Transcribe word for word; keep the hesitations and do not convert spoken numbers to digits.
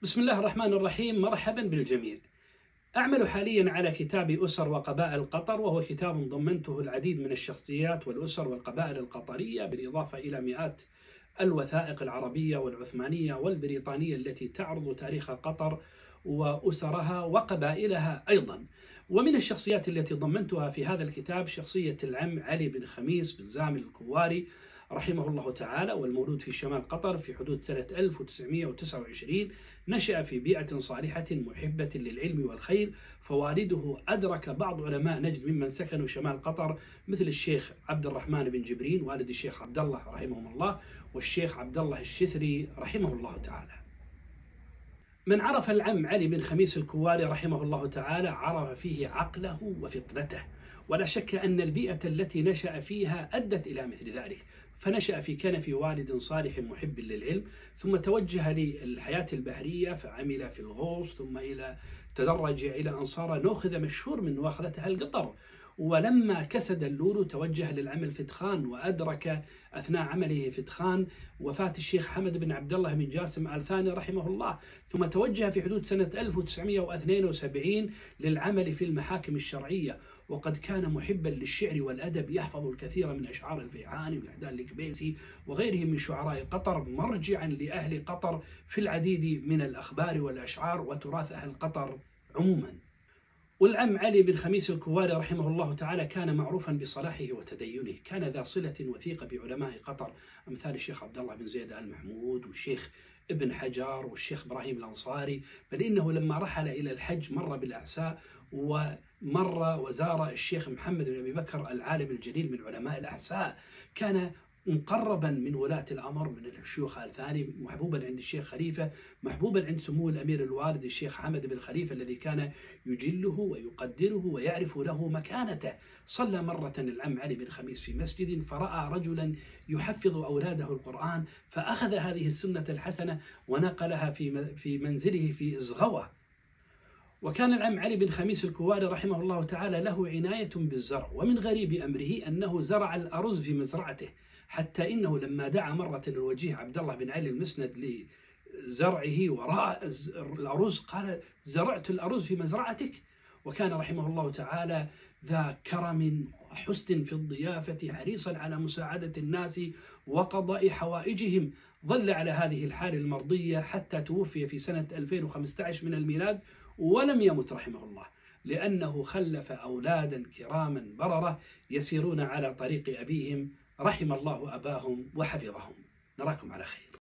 بسم الله الرحمن الرحيم. مرحبا بالجميع. أعمل حاليا على كتاب أسر وقبائل قطر، وهو كتاب ضمنته العديد من الشخصيات والأسر والقبائل القطرية، بالإضافة إلى مئات الوثائق العربية والعثمانية والبريطانية التي تعرض تاريخ قطر وأسرها وقبائلها أيضا. ومن الشخصيات التي ضمنتها في هذا الكتاب شخصية العم علي بن خميس بن زامل الكواري رحمه الله تعالى، والمولود في شمال قطر في حدود سنة ألف وتسعمئة وتسعة وعشرين. نشأ في بيئة صالحة محبة للعلم والخير، فوالده أدرك بعض علماء نجد ممن سكنوا شمال قطر، مثل الشيخ عبد الرحمن بن جبرين والد الشيخ عبد الله رحمه الله، والشيخ عبد الله الشثري رحمه الله تعالى. من عرف العم علي بن خميس الكواري رحمه الله تعالى عرف فيه عقله وفطنته، ولا شك أن البيئة التي نشأ فيها أدت إلى مثل ذلك. فنشأ في كنف والد صالح محب للعلم، ثم توجه للحياة البحرية فعمل في الغوص، ثم إلى تدرج إلى أن صار نوخذ مشهور من نواخذتها القطر. ولما كسد اللولو توجه للعمل في تخان، وأدرك أثناء عمله في تخان وفاة الشيخ حمد بن عبد الله بن جاسم آل ثاني رحمه الله، ثم توجه في حدود سنة ألف وتسعمئة واثنين وسبعين للعمل في المحاكم الشرعية. وقد كان محبا للشعر والأدب، يحفظ الكثير من أشعار الفيعاني والعدال الكبيسي وغيرهم من شعراء قطر، مرجعا لأهل قطر في العديد من الأخبار والأشعار وتراث أهل قطر عموما. والعم علي بن خميس الكواري رحمه الله تعالى كان معروفا بصلاحه وتدينه، كان ذا صلة وثيقة بعلماء قطر أمثال الشيخ عبد الله بن زيد آل محمود والشيخ ابن حجر والشيخ إبراهيم الأنصاري، بل إنه لما رحل إلى الحج مر بالأعساء، ومر وزار الشيخ محمد بن أبي بكر العالم الجليل من علماء الأعساء. كان مقربا من ولاة الأمر من الشيوخ آل ثاني، محبوبا عند الشيخ خليفة، محبوبا عند سمو الأمير الوالد الشيخ حمد بن خليفة الذي كان يجله ويقدره ويعرف له مكانته. صلى مرة العم علي بن خميس في مسجد، فرأى رجلا يحفظ أولاده القرآن، فأخذ هذه السنة الحسنة ونقلها في في منزله في إزغوة. وكان العم علي بن خميس الكواري رحمه الله تعالى له عناية بالزرع، ومن غريب أمره أنه زرع الأرز في مزرعته، حتى إنه لما دعا مرة الوجيه عبد الله بن علي المسند لزرعه وراء الأرز قال: زرعت الأرز في مزرعتك. وكان رحمه الله تعالى ذا كرم وحسن في الضيافة، حريصا على مساعدة الناس وقضاء حوائجهم. ظل على هذه الحال المرضية حتى توفي في سنة ألفين وخمسة عشر من الميلاد، ولم يمت رحمه الله، لأنه خلف أولادا كراما بررة يسيرون على طريق أبيهم، رحم الله أباهم وحفظهم. نراكم على خير.